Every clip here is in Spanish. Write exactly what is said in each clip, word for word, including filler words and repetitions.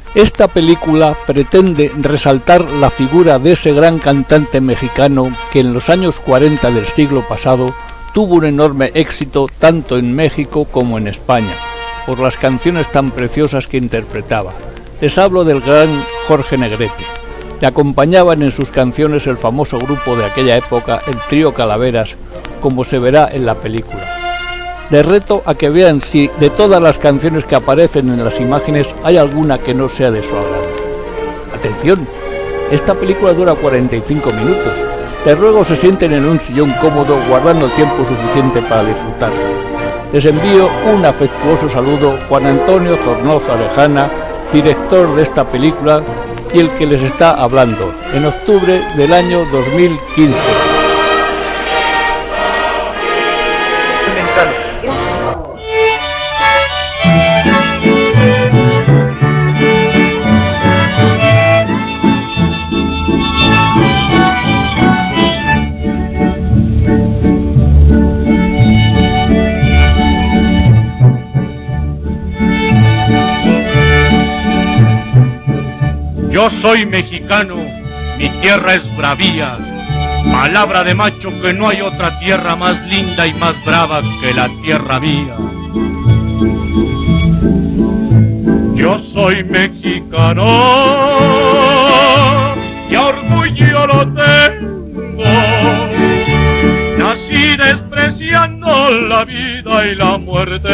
Esta película pretende resaltar la figura de ese gran cantante mexicano que en los años cuarenta del siglo pasado tuvo un enorme éxito tanto en México como en España, por las canciones tan preciosas que interpretaba. Les hablo del gran Jorge Negrete. Le acompañaban en sus canciones el famoso grupo de aquella época, el Trío Calaveras, como se verá en la película. Les reto a que vean si de todas las canciones que aparecen en las imágenes hay alguna que no sea de su agrado. Atención, esta película dura cuarenta y cinco minutos. Les ruego se sienten en un sillón cómodo guardando el tiempo suficiente para disfrutarla. Les envío un afectuoso saludo, Juan Antonio Zornoza Lejana, director de esta película y el que les está hablando, en octubre del año dos mil quince. Yo soy mexicano, mi tierra es bravía, palabra de macho que no hay otra tierra más linda y más brava que la tierra mía. Yo soy mexicano y a orgullo lo tengo, nací despreciando la vida y la muerte,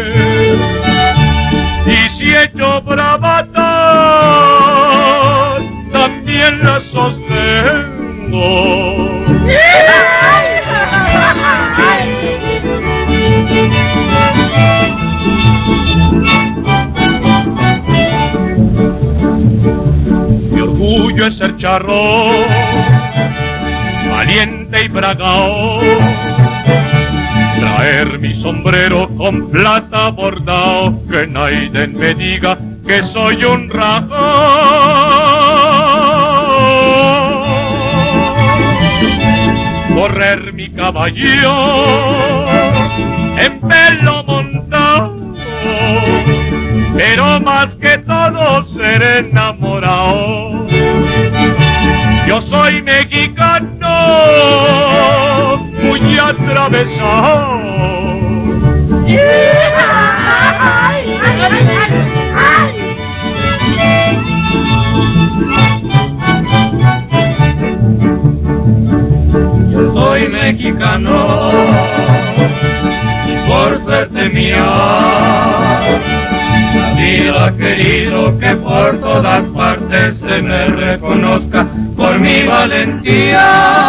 y si he hecho bravata también la sostengo. Mi orgullo es ser charro, valiente y bragao, traer mi sombrero con plata bordao, que nadie me diga que soy un rajao. Correr mi caballo en pelo montado, pero más que todo ser enamorado. Yo soy mexicano, muy atravesado. Yo soy mexicano, por suerte mía, la vida ha querido que por todas partes se me reconozca por mi valentía.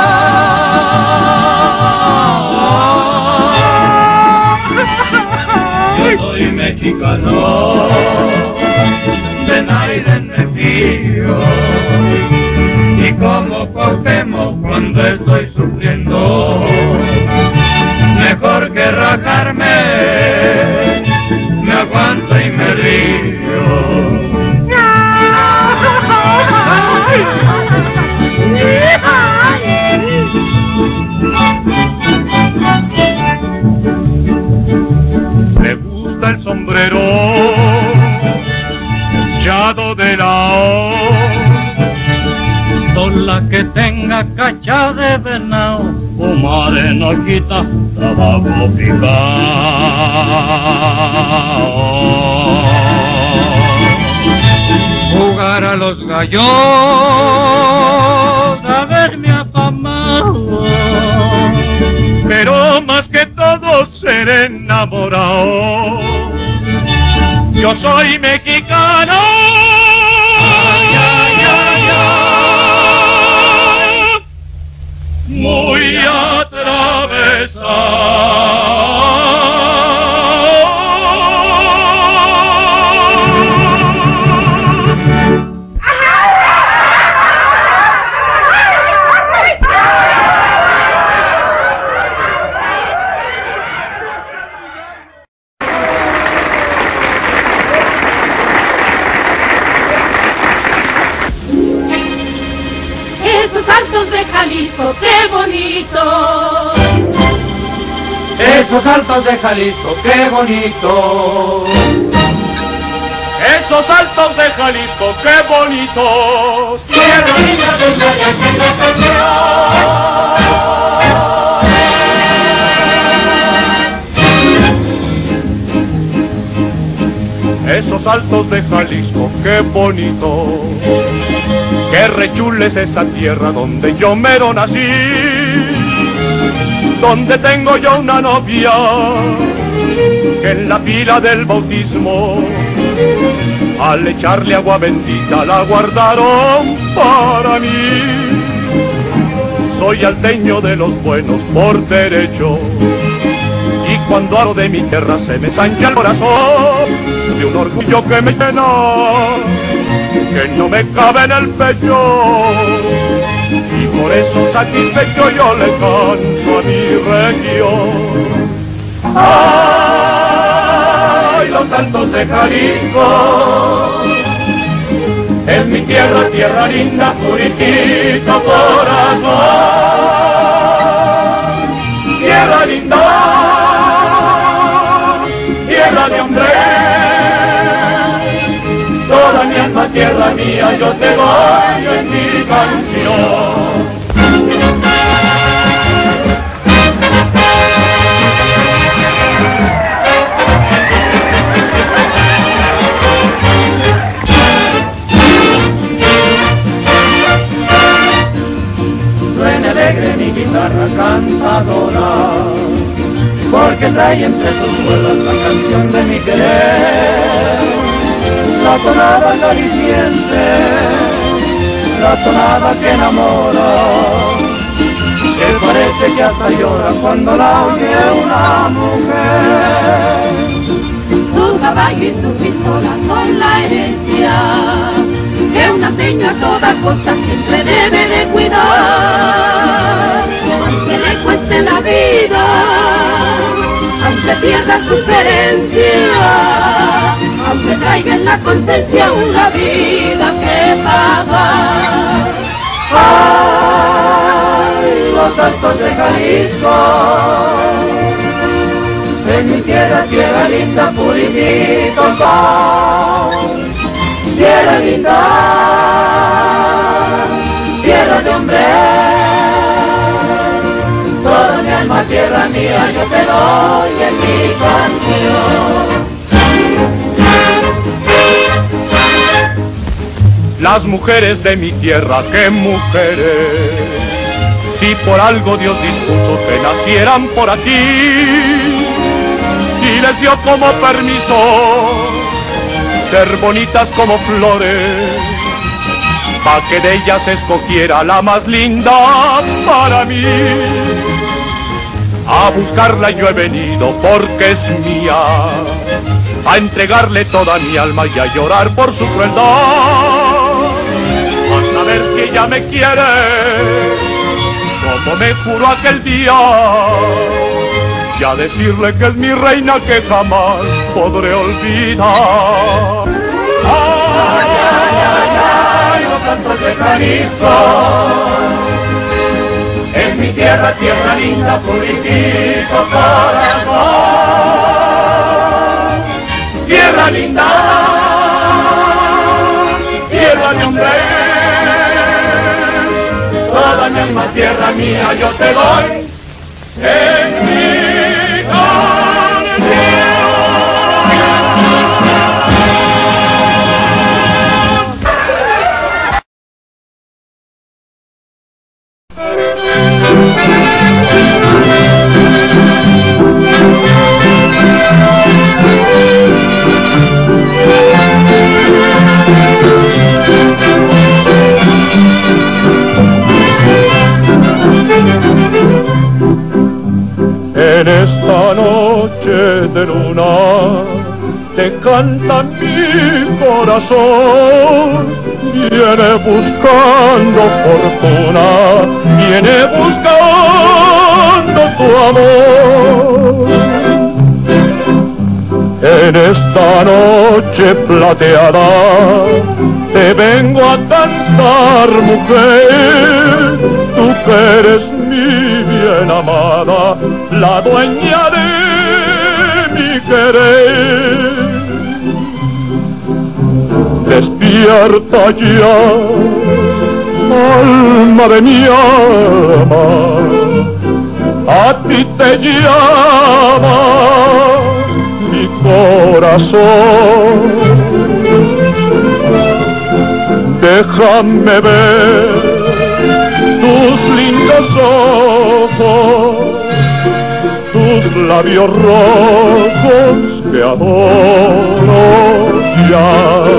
Yo soy mexicano, de nadie me fío, y como Cuauhtémoc cuando estoy sufriendo, mejor que rajarme, me aguanto y me río. Me gusta el sombrero echado de lado, la que tenga cacha de venado, fuma de nochita, trabajo picao. Jugar a los gallos, haberme afamado, pero más que todo ser enamorado. Yo soy mexicano. Ay, ay, ay, ay, muy atravesado. Esos altos de Jalisco, qué bonito. Esos altos de Jalisco, qué bonito. Es Esos altos de Jalisco, qué bonitos. Tierra linda de Esos altos de Jalisco, qué bonito. Qué rechule es esa tierra donde yo mero nací, donde tengo yo una novia que en la pila del bautismo al echarle agua bendita la guardaron para mí. Soy alteño de los buenos por derecho, y cuando hablo de mi tierra se me sancha el corazón de un orgullo que me llena, que no me cabe en el pecho, y por eso satisfecho yo le canto a mi región. ¡Ay, los altos de Jalisco! Es mi tierra, tierra linda, puritito corazón. Tierra linda, tierra de hombre, toda mi alma, tierra mía, yo te doy en mi canción. Suena alegre mi guitarra cantadora, porque trae entre sus cuerdas la canción de mi querer. La tonada acariciente, la tonada que enamora, que parece que hasta llora cuando la oye una mujer. Su caballo y su pistola son la herencia que una seña a toda costa siempre debe de cuidar. Aunque le cueste la vida, aunque pierda su herencia, aunque traiga en la conciencia una vida que pagar. ¡Ay, los altos de Jalisco! En mi tierra, tierra linda, puritito son. Tierra linda, tierra de hombre, toda mi alma, tierra mía, yo te doy en mi canción. Las mujeres de mi tierra, qué mujeres, si por algo Dios dispuso que nacieran por aquí y les dio como permiso ser bonitas como flores, pa' que de ellas escogiera la más linda para mí. A buscarla yo he venido porque es mía, a entregarle toda mi alma y a llorar por su crueldad, a saber si ella me quiere, como me juró aquel día, y a decirle que es mi reina que jamás podré olvidar. Ay, ay, ay, ay, los altos de Jalisco, es mi tierra, tierra linda, puritito corazón. Tierra linda, tierra de hombre, toda mi alma, tierra mía, yo te doy en mi en esta noche de luna te canta mi corazón, viene buscando fortuna, viene buscando tu amor. En esta noche plateada te vengo a cantar, mujer, tú que eres mi bien amada, la dueña de mi querer. Despierta ya, alma de mi alma, a ti te llama mi corazón. Déjame ver tus lindos ojos, tus labios rojos que adoro ya.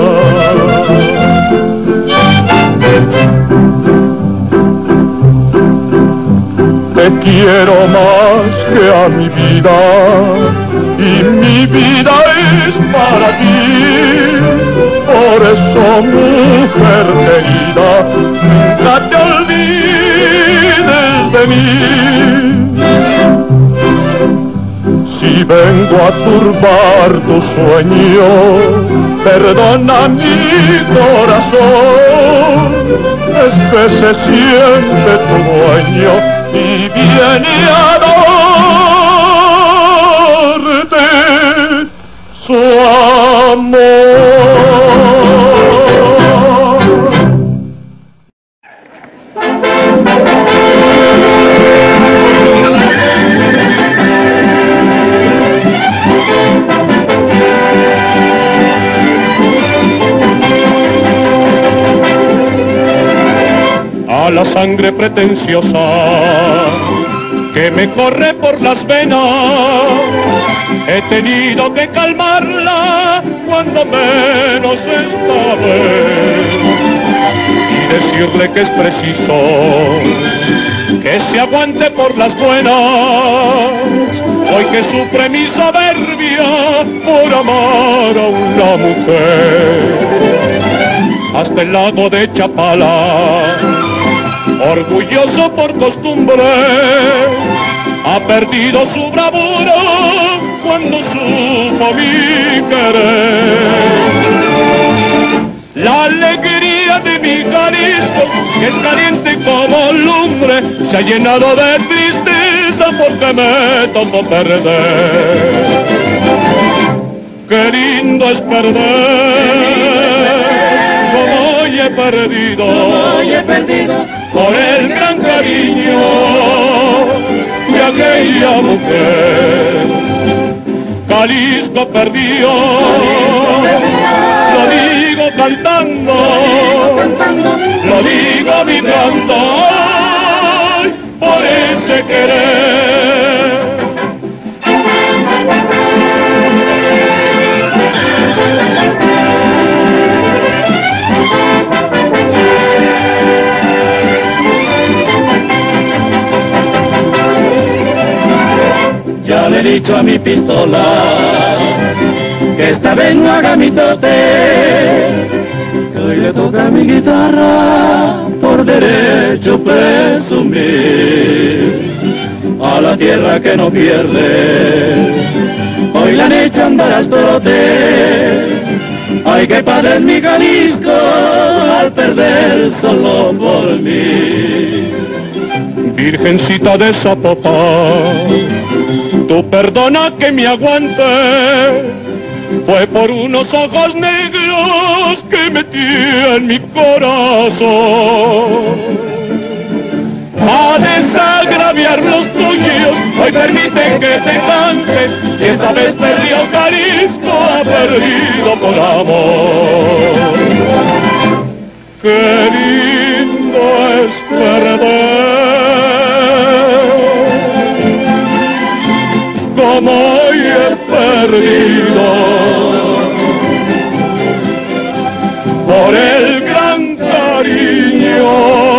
Te quiero más que a mi vida y mi vida es para ti. Por eso, mujer querida, nunca te olvides de mí. Si vengo a turbar tu sueño, perdona mi corazón, es que se siente tu dueño y viene a darte su amor. A la sangre pretenciosa que me corre por las venas, he tenido que calmarla cuando menos esta vez y decirle que es preciso que se aguante por las buenas, hoy que sufre mi soberbia por amar a una mujer. Hasta el lago de Chapala, orgulloso por costumbre, ha perdido su bravura cuando supo mi querer. La alegría de mi Jalisco, que es caliente como lumbre, se ha llenado de tristeza porque me tocó perder. Qué lindo es perder, como hoy he perdido, hoy he perdido por el gran cariño de aquella mujer. Jalisco perdió, lo digo cantando, lo digo vibrando, ay, por ese querer. Ya le he dicho a mi pistola que esta vez no haga mi tote, que hoy le toca a mi guitarra por derecho presumir a la tierra que no pierde. Hoy la han hecho andar al trote, ay que padre es mi Jalisco al perder solo por mí. Virgencita de Zapopan, tú perdona que me aguante, fue por unos ojos negros que metí en mi corazón. A desagraviar los tuyos, hoy permite que te cante, si esta vez perdió Jalisco, ha perdido por amor. Qué lindo es perder, como hoy he perdido, por el gran cariño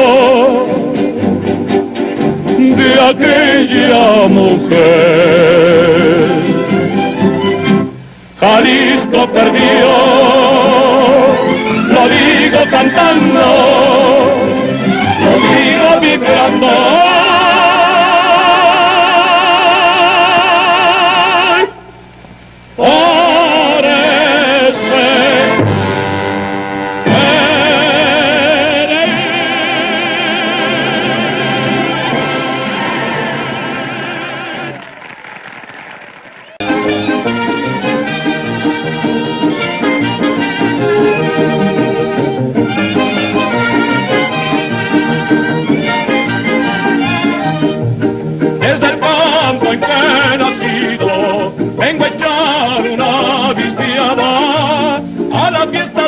de aquella mujer. Jalisco perdió, lo digo cantando, lo digo vibrando.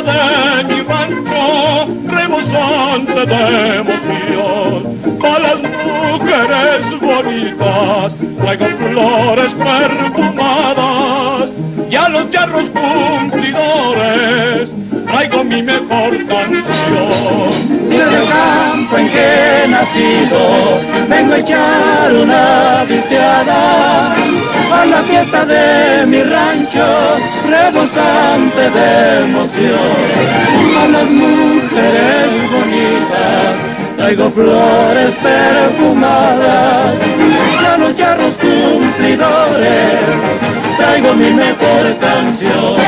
de mi rancho, rebosante de emoción. Para las mujeres bonitas traigo flores perfumadas, y a los charros cumplidores traigo mi mejor canción. Desde el campo en que he nacido vengo a echar una visteada a la fiesta de mi rancho, rebosante de emoción. A las mujeres bonitas traigo flores perfumadas, y a los charros cumplidores traigo mi mejor canción.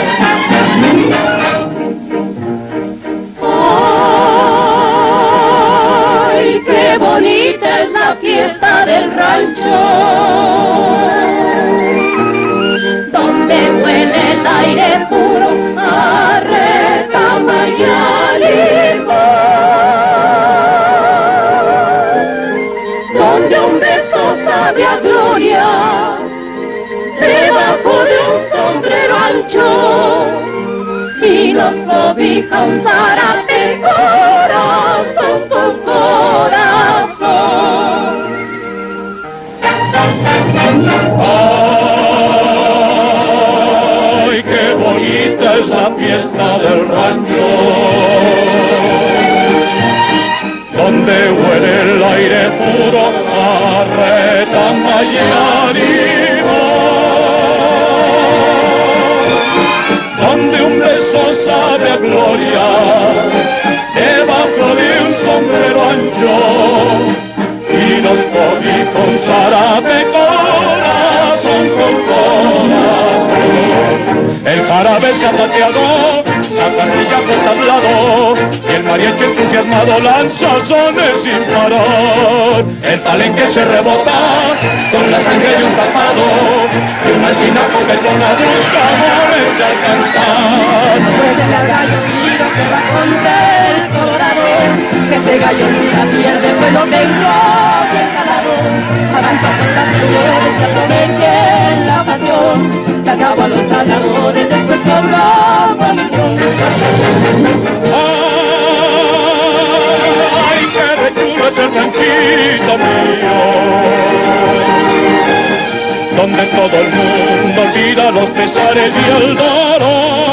¡Ay, qué bonita es la fiesta del rancho! Donde huele el aire puro a retama y a limón. Donde un beso sabe a gloria debajo de un sombrero ancho, y nos cobija un zarape corazón con corazón. ¡Ay, qué bonita es la fiesta del rancho! Donde huele el aire puro a retama y a limón. Donde un beso sabe a gloria debajo de un sombrero ancho, y nos cobija un zarape corazón con corazón. El jarabe se ha pateado, Sacastillas el tablado, y el mariachi entusiasmado lanza sones sin parar. El palenque se rebota con la sangre de un tapado, y una china coquetona busca amores al cantar. Pues el gallo tiro que va contra el colorado, que ese gallo nunca pierde, pues lo tengo bien calado. Avanza por las señores y aprovechen la pasión, que acabo a los ganadores después con la comisión. Ay, qué recrudo es el ranchito mío, donde todo el mundo olvida los pesares y el dolor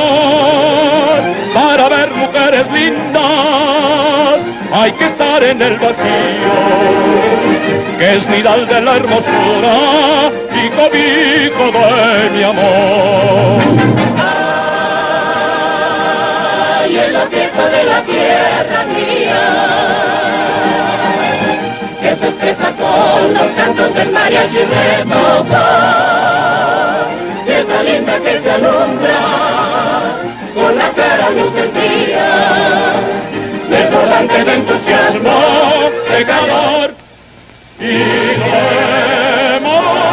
para ver mujeres lindas. Hay que estar en el vacío, que es nidal de la hermosura y cobijo de mi amor. Ay, en la fiesta de la tierra mía, que se expresa con los cantos del mariachi hermoso, fiesta linda que se alumbra con la cara luz del día, Desbordante de entusiasmo, de calor y de emoción.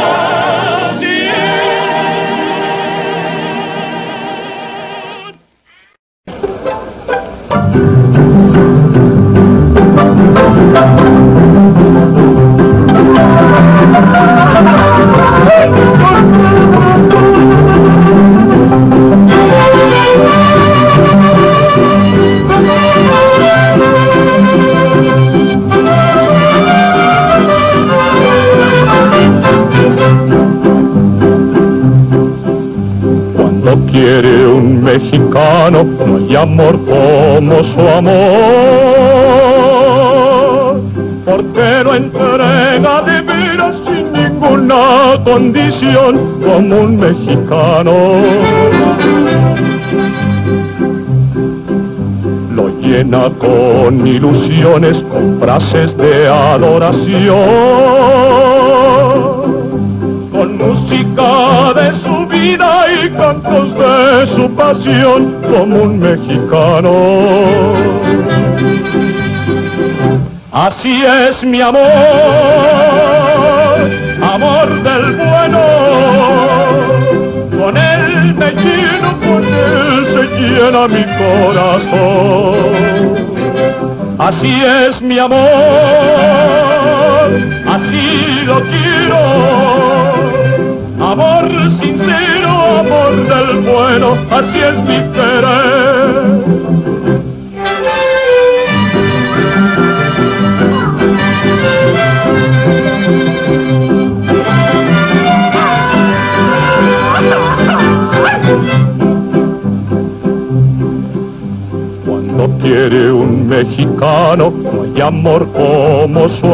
Cuando quiere un mexicano, no hay amor como su amor, porque lo entrega de veras sin ninguna condición, como un mexicano. Lo llena con ilusiones, con frases de adoración, con música de su vida y cantos de su pasión, como un mexicano. Así es mi amor, amor del bueno, con él me lleno, con él se llena mi corazón. Así es mi amor, así lo quiero, amor sincero, amor del bueno, así es mi querer. lo quiere un mexicano, no hay amor como su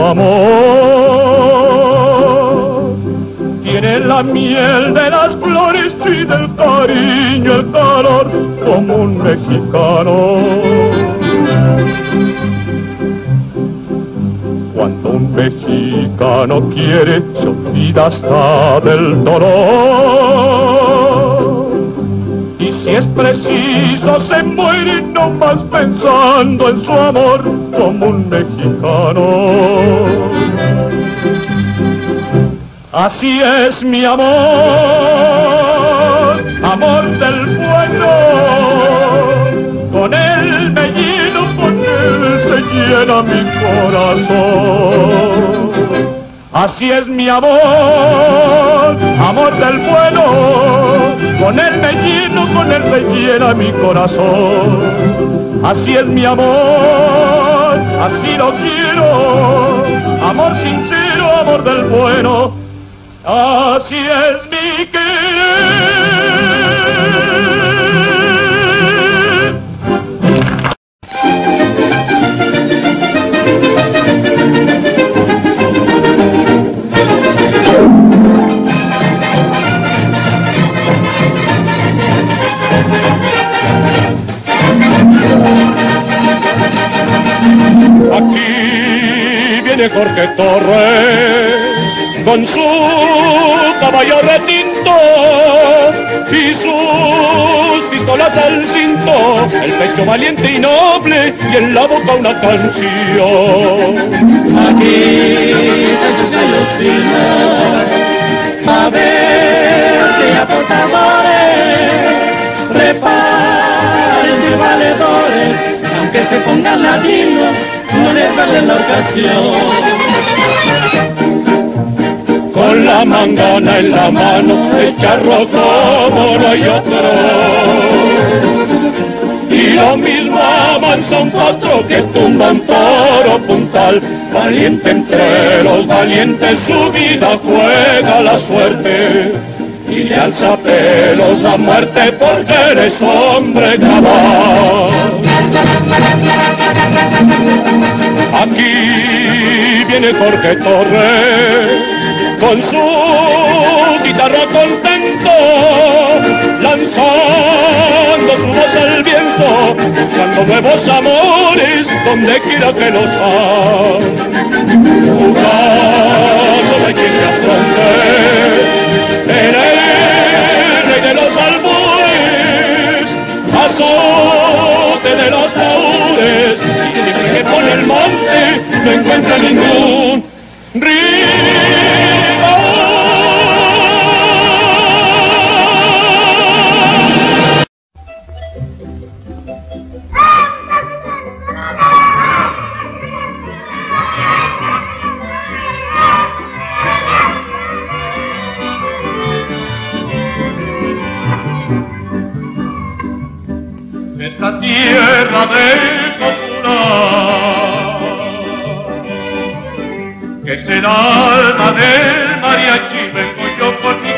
amor. Tiene la miel de las flores y del cariño, el calor como un mexicano. Cuando un mexicano quiere, se olvida hasta del dolor. Y si es preciso, se muere nomás pensando en su amor como un mexicano. Así es mi amor, amor del bueno. Con él me lleno, con él se llena mi corazón. Así es mi amor, amor del bueno. Con él me lleno, con él se llena mi corazón. Así es mi amor, así lo quiero. Amor sincero, amor del bueno. Así es mi querer. Aquí viene Jorge Torres con su caballo retinto y sus pistolas al cinto, el pecho valiente y noble y en la boca una canción. Aquí de sus gallos finos, a ver si aporta amores, prepárense valedores, aunque se pongan latinos, no les vale la ocasión. Con la mangana en la mano, es charro como no hay otro. Y lo mismo avanza un potro que tumba un toro puntal. Valiente entre los valientes, su vida juega la suerte. Y le alza pelos la muerte porque eres hombre cabal. Aquí viene Jorge Torres con su guitarra contento, lanzando su voz al viento, buscando nuevos amores donde quiera que los hay. Jugando de quien me afronte, el rey de los albores, azote de los taúres, y siempre que por el monte no encuentra ningún río. Esta tierra del popular, que será alma del mariachi, vengo yo por mi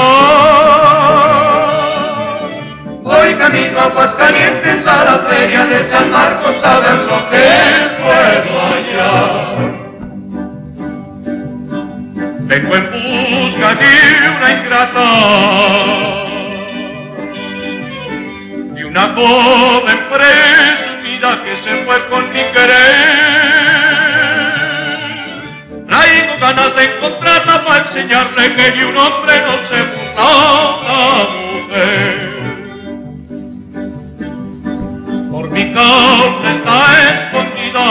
cantar. Voy camino a Aguascalientes, a la feria de San Marcos, a ver lo que es bueno allá. Vengo en busca de una ingrata, una joven presumida que se fue con mi querer. Traigo ganas de encontrarla para enseñarle que de un hombre no se busca una mujer. Por mi causa está escondida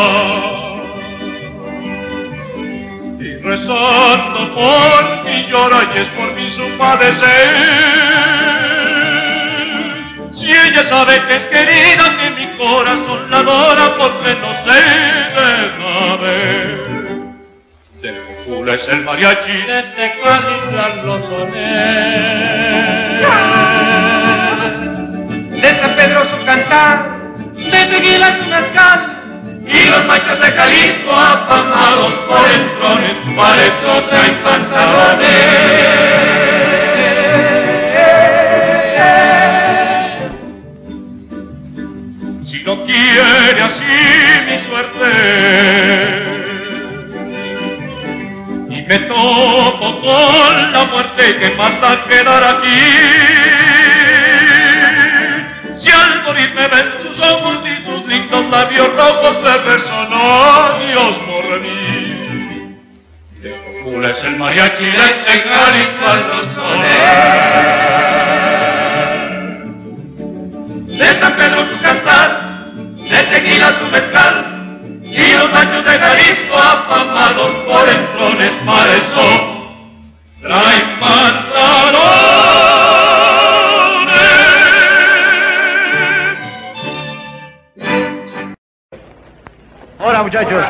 y rezando por mí llora y es por mí su padecer. Si ella sabe que es querida, que mi corazón la adora porque no se deja ver. De Cocula es el mariachi, de Tecalitlán los sones, de San Pedro su cantar, de Tequila su mezcal, y los machos de Jalisco afamados por entrones, para eso traen pantalones. si no quiere así mi suerte. Y me topo con la muerte, que más da quedar aquí. Si al morir me ven sus ojos y sus lindos labios rojos me besan, adiós por mí. De Cocula es el mariachi de Califa los soles. De San Pedro su cantar, de Tequila su mezcal, y los machos de Jalisco afamados por entrones, para eso traen pantalones. Hola, muchachos.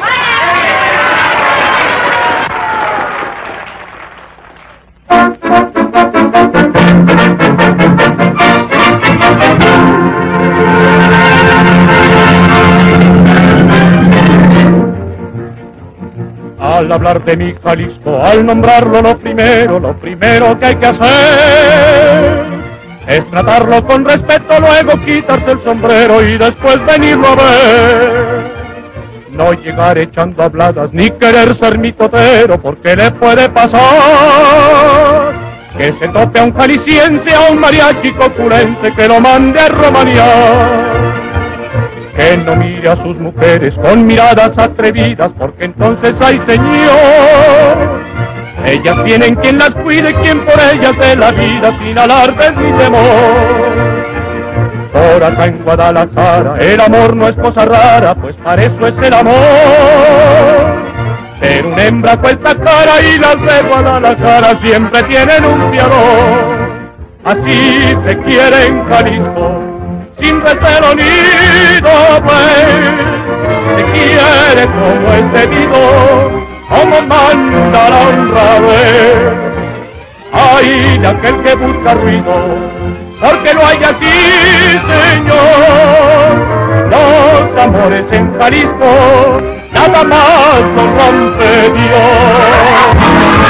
Al hablar de mi Jalisco, al nombrarlo, lo primero, lo primero que hay que hacer es tratarlo con respeto, luego quitarse el sombrero y después venirlo a ver. No llegar echando habladas ni querer ser mitotero, porque le puede pasar que se tope a un jalisciense, a un mariachi coculense que lo mande a romanear. Que no mire a sus mujeres con miradas atrevidas, porque entonces hay señor. Ellas tienen quien las cuide, quien por ellas dé la vida sin alardes ni temor. Por acá en Guadalajara el amor no es cosa rara, pues para eso es el amor. Pero una hembra cuesta cara y las de Guadalajara siempre tienen un fiador. Así se quiere en Jalisco, sin recelo ni doblez, se quiere como es debido, como manda la honradez. Ay, de aquel que busca ruido, porque lo hay así, señor. Los amores en Jalisco, nada más los rompe Dios.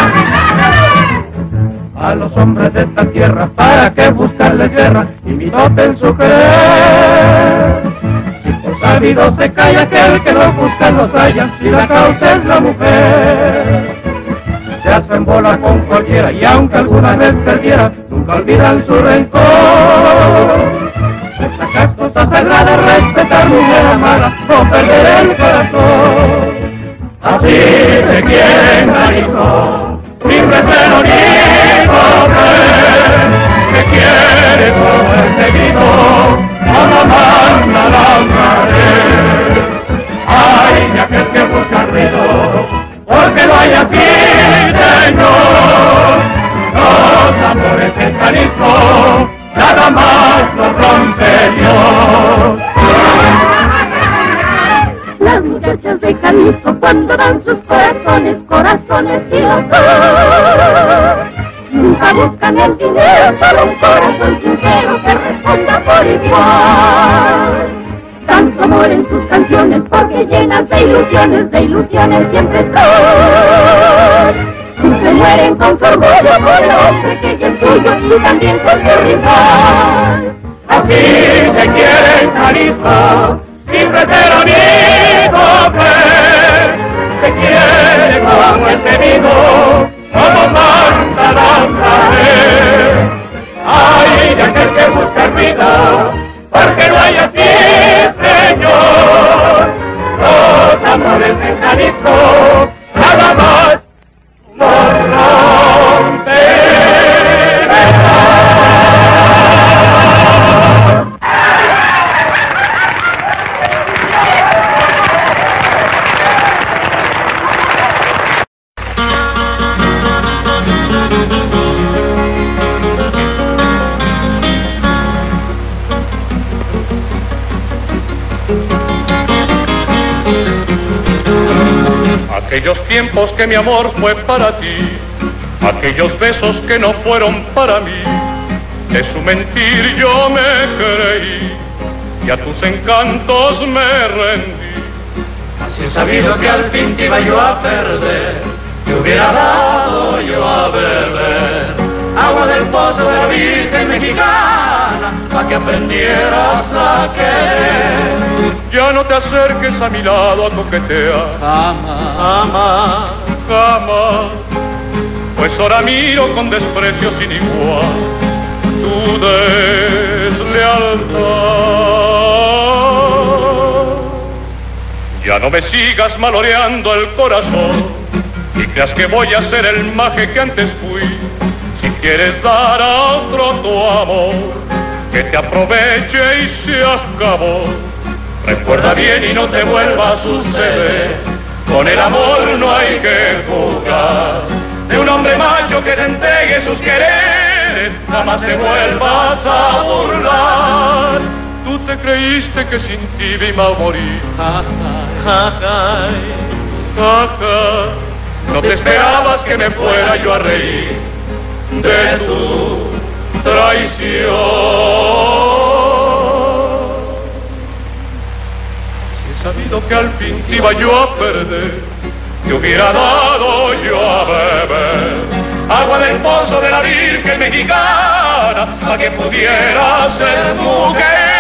A los hombres de esta tierra, ¿para qué buscarles guerra? Imitoten su querer. Si por sabido se calla aquel que no busca los haya, si la causa es la mujer. Se hacen bola con cualquiera y aunque alguna vez perdiera, nunca olvidan su rencor. Destacas cosas sagradas, respetar mujer amada, no perder el corazón. Así se quiere en Jalisco, sin recelo ni poder, se quiere como el debido, como manda la honradez. Ay, de aquel que busca ruido, porque no hay así, señor. Los amores en Jalisco, nada más los rompe Dios. Las muchachas de Jalisco cuando dan sus corazones, corazones y amor, nunca buscan el dinero, solo un corazón sincero que responda por igual. Dan su amor en sus canciones porque llenas de ilusiones, de ilusiones siempre están. Y se mueren con su orgullo por el hombre que ya es suyo y también con su rival. Así se quiere en Jalisco, sin recelo ni doblez, se quiere como es debido, como manda la honradez. Ay, de aquel que busca vida, porque no hay así, señor. Los amores en Jalisco, nada más los rompe. Aquellos tiempos que mi amor fue para ti, aquellos besos que no fueron para mí, de su mentir yo me creí y a tus encantos me rendí. Así he sabido que al fin te iba yo a perder, te hubiera dado yo a beber agua del pozo de la Virgen Mexicana, pa' que aprendieras a querer. ya no te acerques a mi lado a coquetear. Jamás, jamás, jamás, pues ahora miro con desprecio sin igual tu deslealtad. Ya no me sigas maloreando el corazón y creas que voy a ser el maje que antes fui. Si quieres dar a otro tu amor, que te aproveche y se acabó. Recuerda bien y no te vuelva a suceder, con el amor no hay que jugar. De un hombre macho que te entregue sus quereres, jamás te vuelvas a burlar. Tú te creíste que sin ti vi mal morir. Ja, ja, ja, ja, ja. No te esperabas que me fuera yo a reír de tu traición. Si he sabido que al fin te iba yo a perder, te hubiera dado yo a beber agua del pozo de la Virgen Mexicana, para que pudiera ser mujer.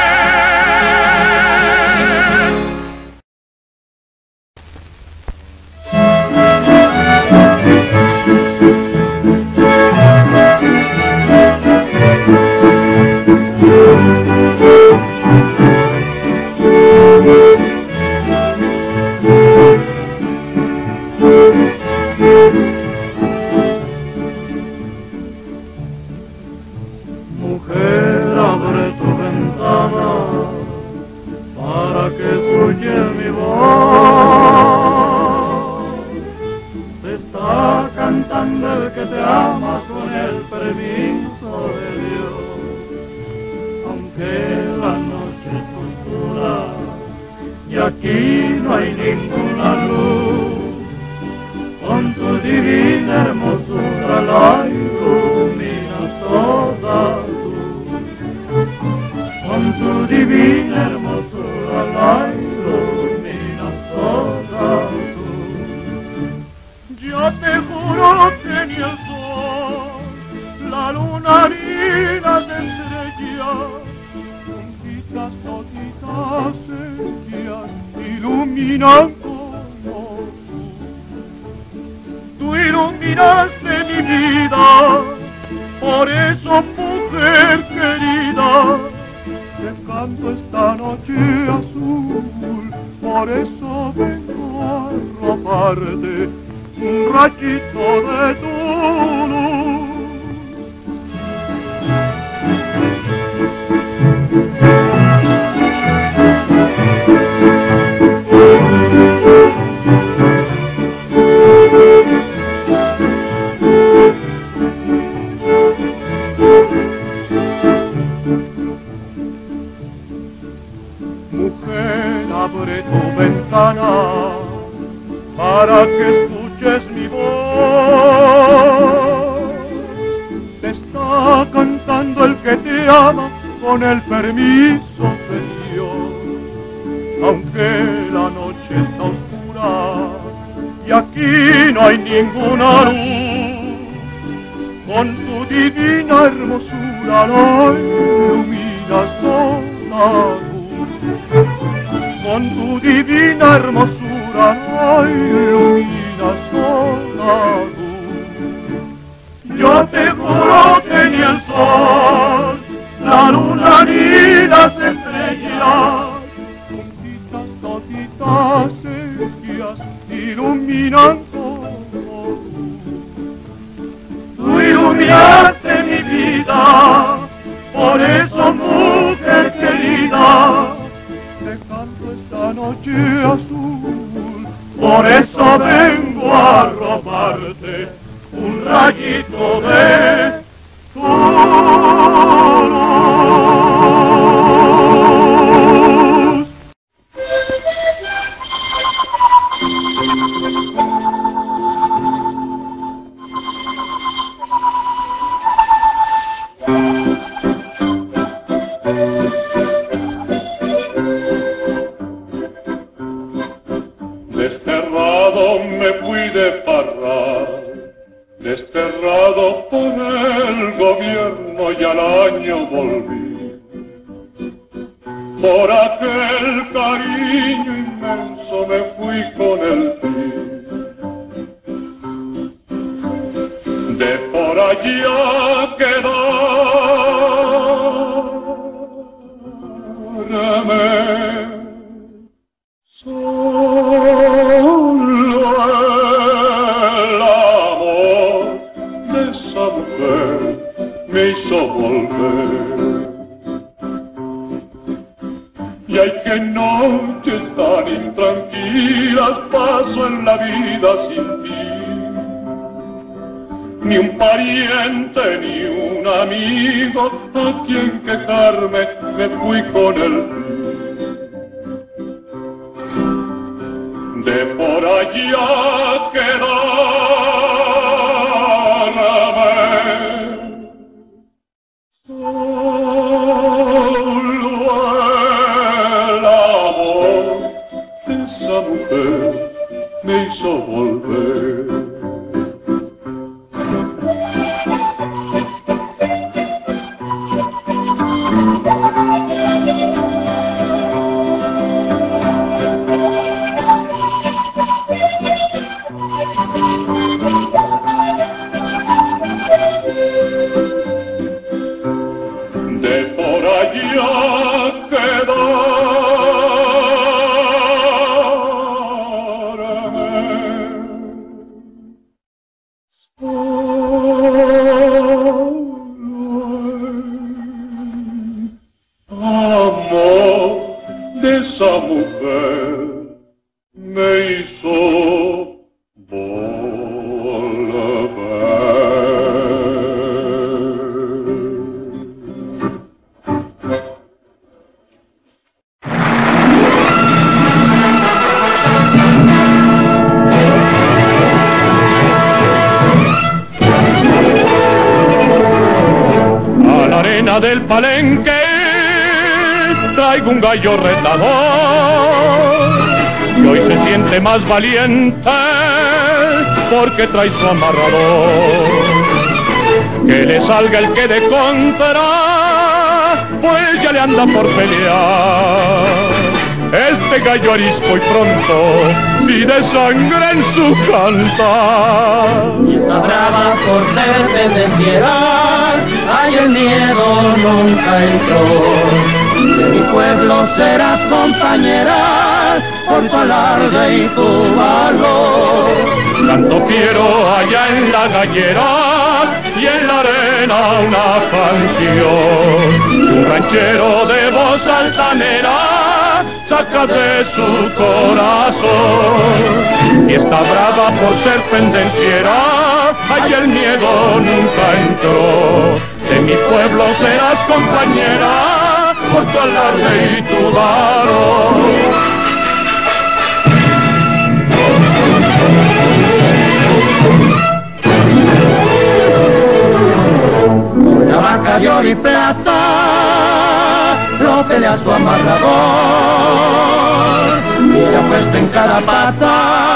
mujer, abre tu ventana para que escuches mi voz. Se está cantando el que te ama con el permiso de Dios. Aunque la noche es oscura y aquí no hay ninguna luz, con tu divina hermosura la iluminas toda tú. Con tu divina hermosura la iluminas toda tú. Yo te juro que ni el sol, la luna ni las estrellas, juntitas toditas ellas iluminan como tú. Tú iluminaste mi vida, por eso, mujer querida, te canto esta noche azul, por eso vengo a robarte un rayito de tu luz. Mujer, abre tu ventana para que escuches mi voz. Te está cantando el que te ama con el permiso de Dios. Aunque la noche está oscura y aquí no hay ninguna luz, con tu divina hermosura la iluminas toda tú. Con tu divina hermosura la iluminas toda tú. Yo te juro que ni el sol, la luna ni las estrellas, juntitas toditas ellas iluminan como tú. Tú iluminaste mi vida, por eso, mujer querida, te canto esta noche azul, por eso vengo a robarte un rayito de tu luz. Desterrado me fui de Parral, desterrado por el gobierno y al año volví. el cariño inmenso me fui con el fin. De por allá quedarme solo el amor de esa mujer me hizo volver. Y hay que noches tan intranquilas paso en la vida sin ti. Ni un pariente, ni un amigo a quien quejarme, me fui con el fin. De por allá quedarme solo el amor de esa mujer me hizo volver. De por allá quedarme amor de esa mujer me hizo del palenque traigo un gallo retador y hoy se siente más valiente porque trae su amarrador. Que le salga el que de contra, pues ya le anda por pelear. Este gallo arisco y pronto pide sangre en su cantar. Y está brava por ser pendenciera, ay, el miedo nunca entró. De mi pueblo serás compañera, por tu alarde y tu valor. Canto fiero allá en la gallera y en la arena una canción. Un ranchero de voz altanera saca de su corazón. Y está brava por ser pendenciera, ay, el miedo nunca entró. De mi pueblo serás compañera, por tu alarde y tu valor. Una vaca de oro y plata lo pelea su amarrador, y le ha puesto en cada pata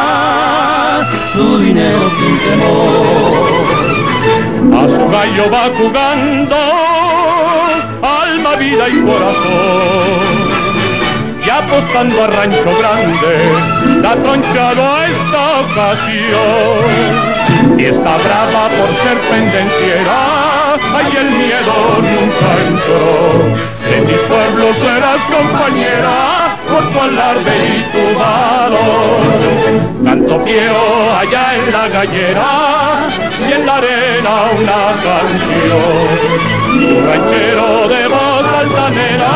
su dinero sin temor. A su gallo va jugando alma, vida y corazón, y apostando a Rancho Grande la tronchado a esta ocasión. Y está brava por ser pendenciera, ay, el miedo nunca entró. De mi pueblo serás compañera, por tu alarde y tu valor. Canto fiero allá en la gallera y en la arena una canción. Un ranchero de voz altanera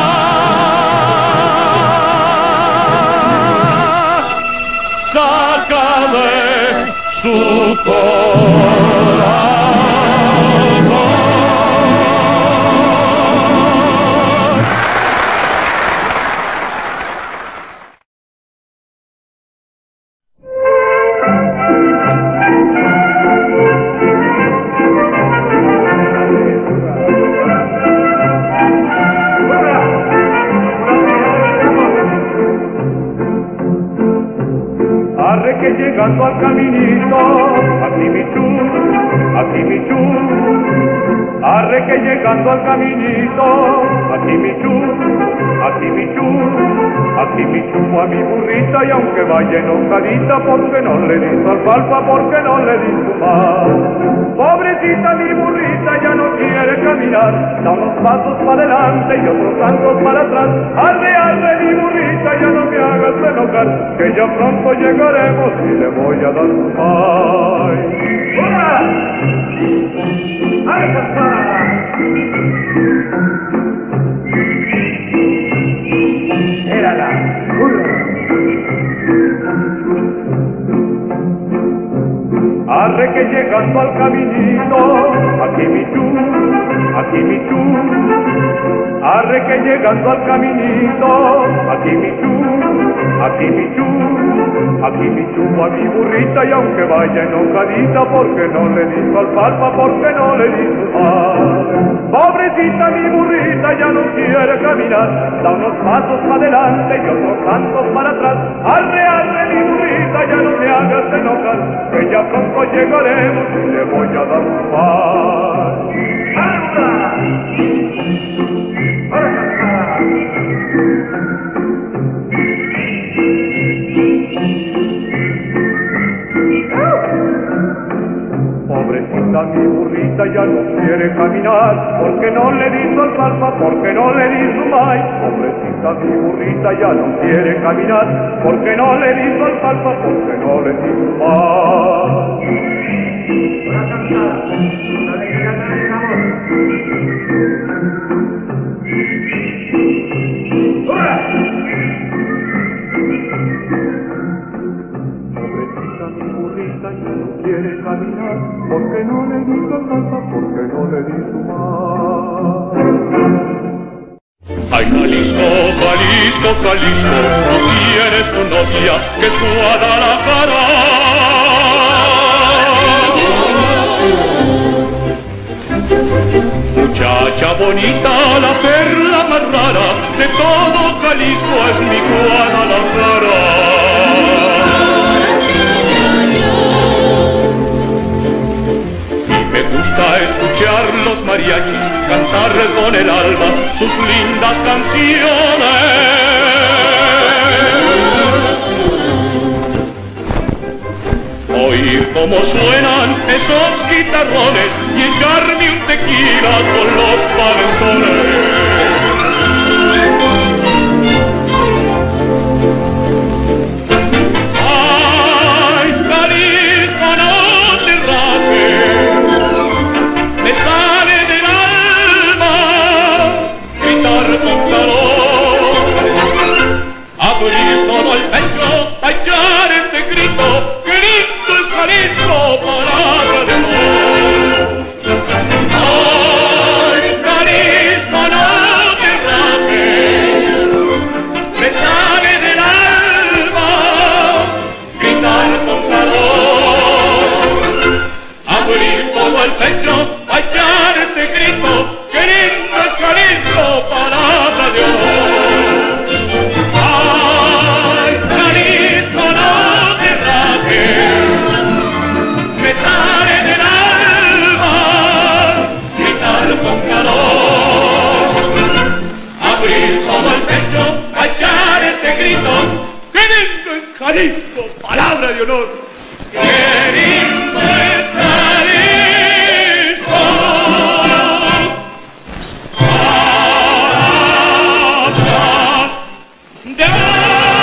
saca de su corazón. que llegando al caminito, aquí mi chu, aquí mi chu, arre que llegando al caminito, aquí mi chu, aquí mi chu, aquí mi chu a mi burrita y aunque vaya enojadita porque no le di su alfalfa, porque no le di su pan. Pobrecita mi burrita ya no quiere caminar, da unos pasos para adelante y otros tantos para atrás. Arre, arre mi burrita, ya no me hagas enojar, que ya pronto llegaremos y le voy a dar su pan. ¡Hola! ¡Ay, papá! ¡Érala! Arre que llegando al caminito, aquí mi chu, aquí mi chu. Arre que llegando al caminito, aquí mi chu, aquí mi chu, aquí mi chu a mi burrita y aunque vaya enojadita porque no le di su alfalfa, porque no le di su pan. Pobrecita mi burrita ya no quiere caminar, da unos pasos para adelante y otros tantos para atrás. Arre, arre mi burrita, ya no me hagas enojar, que ya pronto llegaremos y le voy a dar su pan. ¡Anda! Pobrecita mi burrita ya no quiere caminar, porque no le di su alfalfa, porque no le di su maíz. Pobrecita mi burrita ya no quiere caminar, porque no le di su alfalfa, porque no le di su maíz. Una cantada, la de ganar el amor. Pobrecita mi burrita ya no quiere caminar, porque no le di su alfalfa, porque no le di su maíz. Ay, Jalisco, Jalisco, Jalisco, tú tienes tu novia que es Guadalajara. Muchacha bonita, la perla más rara de todo Jalisco es mi Guadalajara. Me gusta escuchar los mariachis cantarles con el alma sus lindas canciones. Oír cómo suenan esos guitarrones y echarme un tequila con los valentones. Abrir todo el pecho a echar este grito, grito el Jalisco, palabra de amor. Ay, Jalisco, no te rajes, me sale del alma gritar con calor. Abrir todo el pecho a echar este grito, grito el Jalisco, palabra de amor. Jalisco, palabra de honor. ¡Qué lindo es Jalisco! Palabra de honor.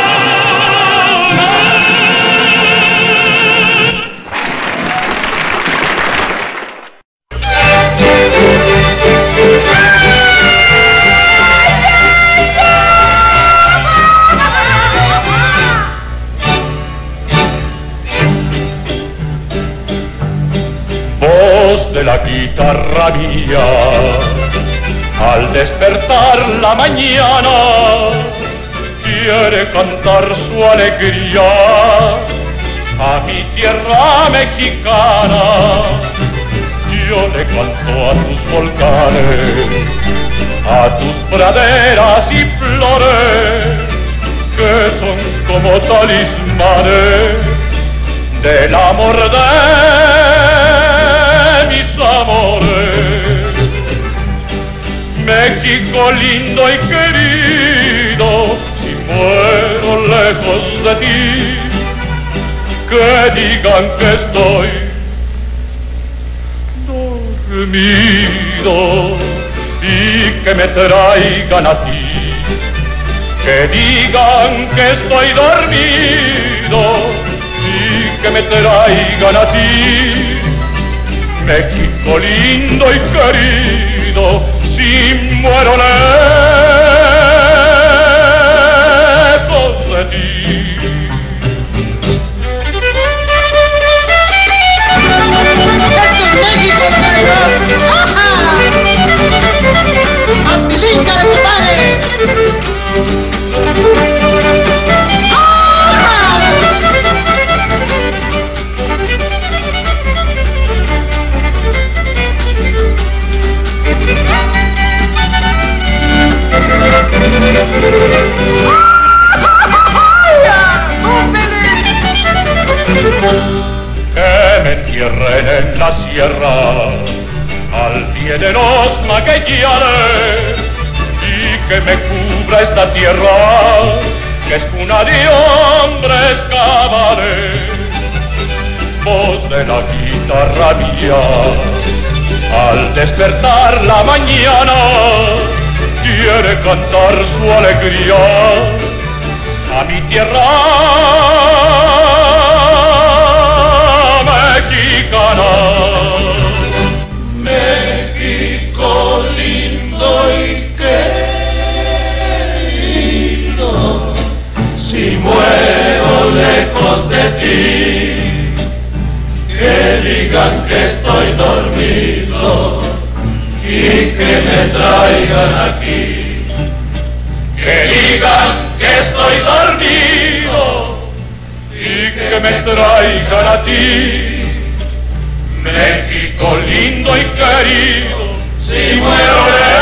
De la guitarra mía, al despertar la mañana, quiere cantar su alegría a mi tierra mexicana. Yo le canto a tus volcanes, a tus praderas y flores, que son como talismanes del amor de mis amores. México lindo y querido, si muero lejos de ti, que digan que estoy dormido y que me traigan a ti. Que digan que estoy dormido y que me traigan a ti. México lindo y querido, si muero lejos de ti. ¡Esto es México, señor! ¡Ajá! ¡Antilinca de compadre! Que me entierren en la sierra al pie de los magueyanes y que me cubra esta tierra que es cuna de hombres cabales. Voz de la guitarra mía al despertar la mañana quiere cantar su alegría a mi tierra mexicana. México lindo y querido, si muero lejos de ti, que digan que estoy dormido y que me traigan aquí. Que digan que estoy dormido y que me traigan a ti. México lindo y querido, si muero lejos